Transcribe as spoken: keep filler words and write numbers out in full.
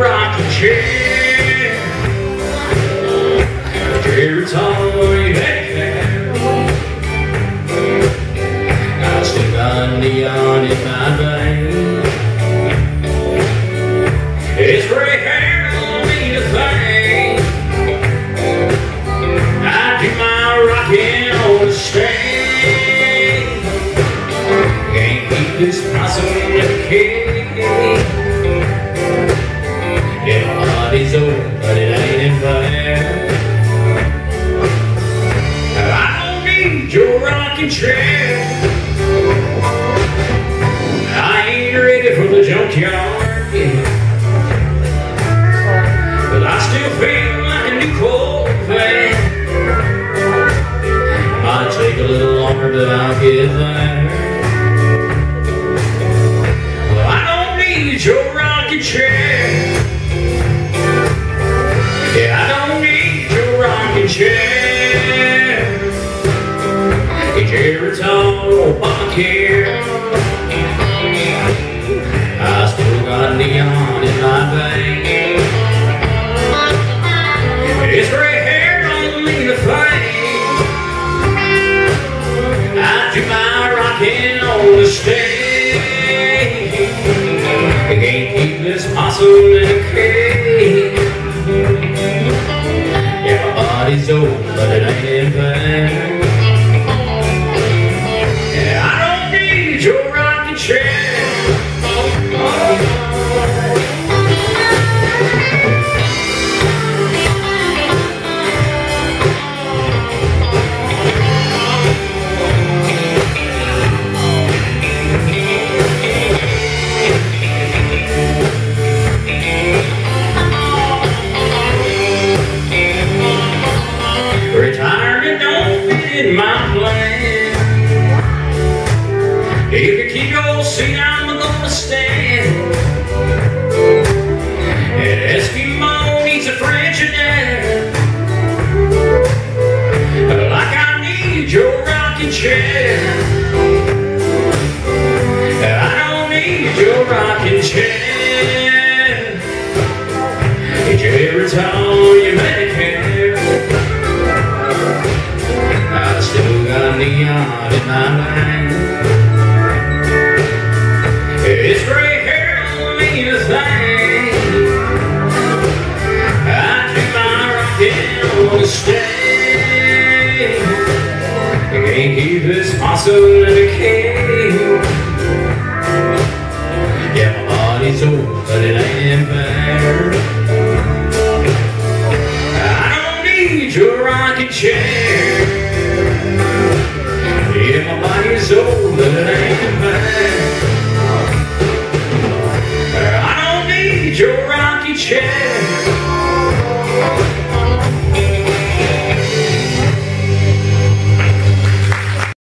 rocking chair. Every time you have, I still got neon in my veins. It's gray hair don't mean a thing. I do my rocking on the stage. Can't keep this possum in the cage. Yeah, my body's old, but it ain't in vain. I don't need your rocking chair. I ain't ready for the junkyard yet. But I still feel like a new Corvette. Might take a little longer, but I'll get there. Well, I don't need your rocking chair. Yeah, I don't need your rocking chair. It's every time Obamacare. I still got neon in my veins. It's gray hair don't mean a thing. I do my rocking on the stage. I can't keep this possum in a cage. Yeah, my body's old, but it ain't in vain. Yeah, I don't need your rocking chair. Retirement don't fit in my plan. If you keep your seat, I'm gonna stand. An Eskimo needs a French and dad. Like I need your rocking chair. I don't need your rocking chair. It's every time you Medicare. I still got neon in my mind. It's gray hair don't mean a thing. I do my rockin' on the stage. I can't keep this possum in a cage. Yeah, my body's old, but it ain't fair. I don't need your rocking chair. Yeah, my body's old, but it ain't fair. I don't need your rocking chair.